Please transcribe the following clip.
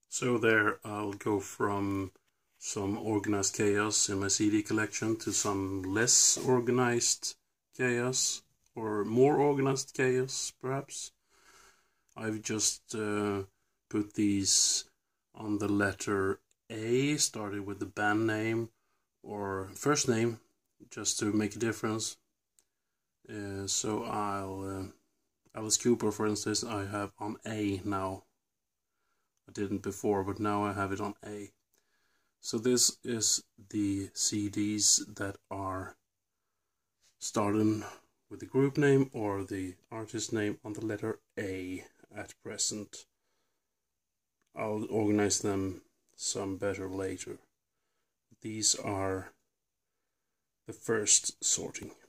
So there I'll go from some organized chaos in my CD collection to some less organized chaos, or more organized chaos perhaps. I've just put these on the letter A, started with the band name or first name, just to make a difference. So Alice Cooper, for instance, I have on A now. I didn't before, but now I have it on A. So this is the CDs that are starting with the group name or the artist name on the letter A at present. I'll organize them some better later. These are the first sorting.